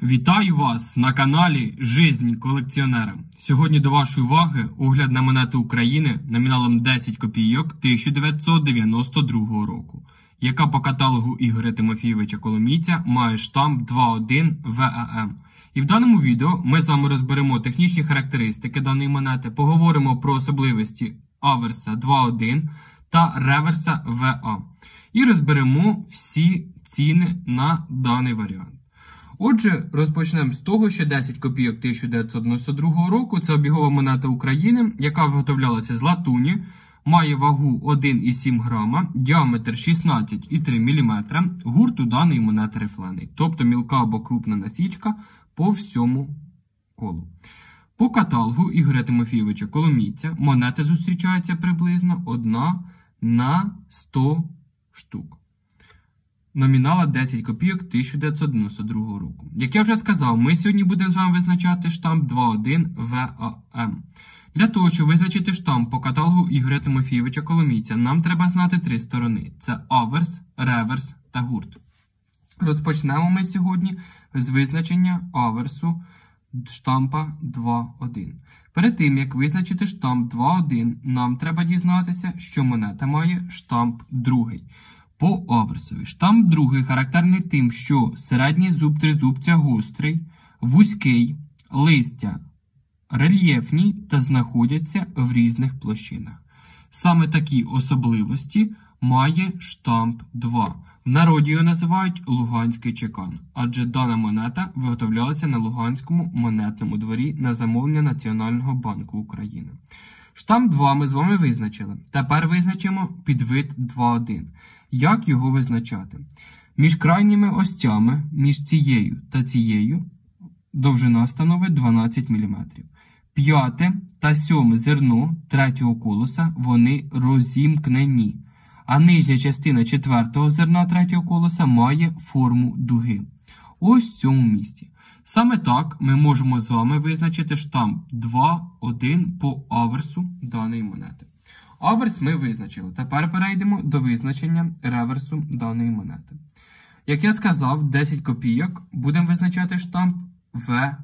Вітаю вас на каналі Жизнь колекціонера. Сьогодні до вашої уваги огляд на монету України номіналом 10 копійок 1992 року, яка по каталогу Ігоря Тимофійовича Коломійця має штамп 2.1 ВАМ. І в даному відео ми з вами розберемо технічні характеристики даної монети, поговоримо про особливості аверса 2.1 та реверса ВА. І розберемо всі ціни на даний варіант. Отже, розпочнемо з того, що 10 копійок 1992 року – це обігова монета України, яка виготовлялася з латуні, має вагу 1,7 грама, діаметр 16,3 мм, гурт у даної монети рифлений, тобто мілка або крупна насічка по всьому колу. По каталогу Ігоря Тимофійовича Коломійця монети зустрічаються приблизно 1 на 100 штук. Номінала 10 копійок 1992 року. Як я вже сказав, ми сьогодні будемо з вами визначати штамп 2.1 ВАМ. Для того, щоб визначити штамп по каталогу Ігоря Тимофійовича Коломійця, нам треба знати три сторони. Це аверс, реверс та гурт. Розпочнемо ми сьогодні з визначення аверсу штампа 2.1. Перед тим, як визначити штамп 2.1, нам треба дізнатися, що монета має штамп 2. По аверсові. Штамп 2 характерний тим, що середній зуб тризубця гострий, вузький, листя рельєфні та знаходяться в різних площинах. Саме такі особливості має штамп 2. В народі його називають Луганський чекан, адже дана монета виготовлялася на Луганському монетному дворі на замовлення Національного банку України. Штамп 2 ми з вами визначили. Тепер визначимо підвид 2.1. Як його визначати? Між крайніми остями, між цією та цією, довжина становить 12 мм. П'яте та сьоме зерно третього колоса, вони розімкнені. А нижня частина четвертого зерна третього колоса має форму дуги. Ось в цьому місці. Саме так ми можемо з вами визначити штамп 2.1 по аверсу даної монети. Аверс ми визначили. Тепер перейдемо до визначення реверсу даної монети. Як я сказав, 10 копійок будемо визначати штамп ВА.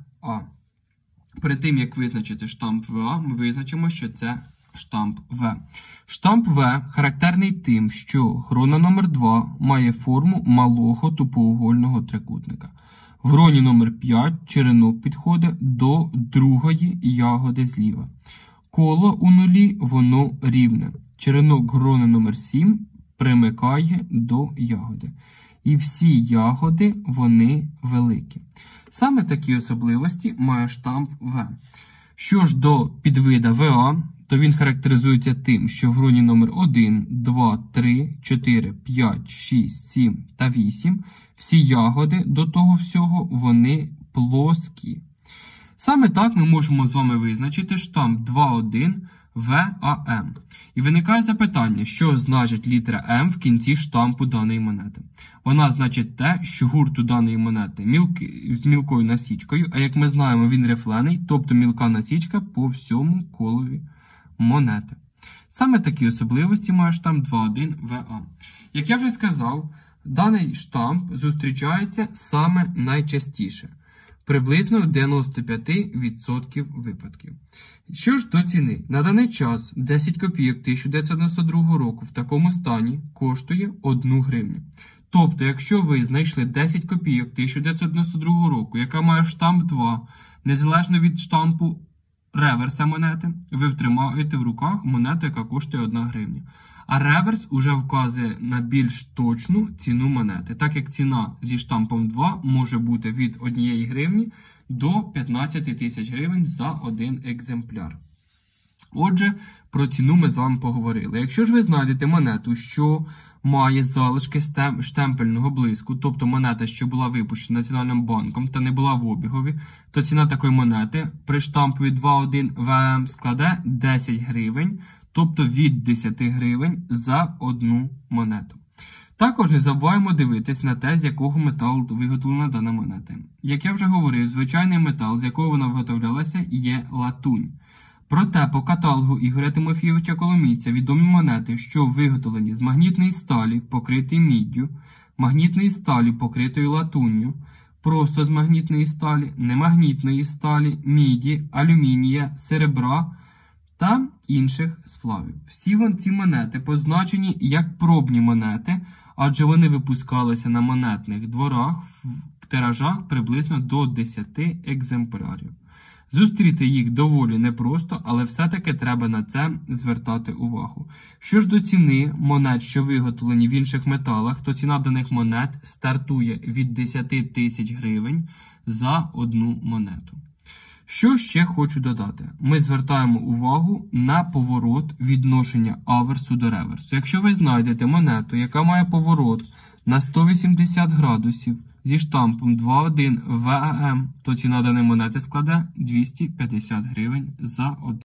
Перед тим, як визначити штамп ВА, ми визначимо, що це штамп В. Штамп В характерний тим, що грона номер 2 має форму малого тупоугольного трикутника. В гроні номер 5 черенок підходить до другої ягоди зліва. Коло у нулі воно рівне. Черенок грони номер 7 примикає до ягоди. І всі ягоди вони великі. Саме такі особливості має штамп В. Що ж до підвида ВА, то він характеризується тим, що в гроні номер 1, 2, 3, 4, 5, 6, 7 та 8 всі ягоди до того всього вони плоскі. Саме так ми можемо з вами визначити штамп 2.1 ВАМ. І виникає запитання, що значить літера М в кінці штампу даної монети. Вона значить те, що гурт у даної монети з мілкою насічкою, а як ми знаємо, він рифлений, тобто мілка насічка по всьому колові монети. Саме такі особливості має штамп 2.1 ВА. Як я вже сказав, даний штамп зустрічається саме найчастіше. Приблизно в 95% випадків. Що ж до ціни? На даний час 10 копійок 1992 року в такому стані коштує 1 гривню. Тобто, якщо ви знайшли 10 копійок 1992 року, яка має штамп 2, незалежно від штампу реверса монети, ви втримаєте в руках монету, яка коштує 1 гривня. А реверс уже вказує на більш точну ціну монети, так як ціна зі штампом 2 може бути від 1 гривні до 15 тисяч гривень за один екземпляр. Отже, про ціну ми з вами поговорили. Якщо ж ви знайдете монету, що має залишки штемпельного блиску, тобто монета, що була випущена Національним банком та не була в обігові, то ціна такої монети при штампові 2.1 ВАМ складе 10 гривень, тобто від 10 гривень за одну монету. Також не забуваємо дивитись на те, з якого металу виготовлена дана монета. Як я вже говорив, звичайний метал, з якого вона виготовлялася, є латунь. Проте по каталогу Ігоря Тимофійовича Коломійця відомі монети, що виготовлені з магнітної сталі, покритої міддю, магнітної сталі, покритою латунню, просто з магнітної сталі, немагнітної сталі, міді, алюмінія, серебра та інших сплавів. Всі ці монети позначені як пробні монети, адже вони випускалися на монетних дворах в тиражах приблизно до 10 екземплярів. Зустріти їх доволі непросто, але все-таки треба на це звертати увагу. Що ж до ціни монет, що виготовлені в інших металах, то ціна даних монет стартує від 10 тисяч гривень за одну монету. Що ще хочу додати? Ми звертаємо увагу на поворот відношення аверсу до реверсу. Якщо ви знайдете монету, яка має поворот на 180 градусів, зі штампом 2.1 ВАМ, то ціна даної монети складе 250 гривень за одну.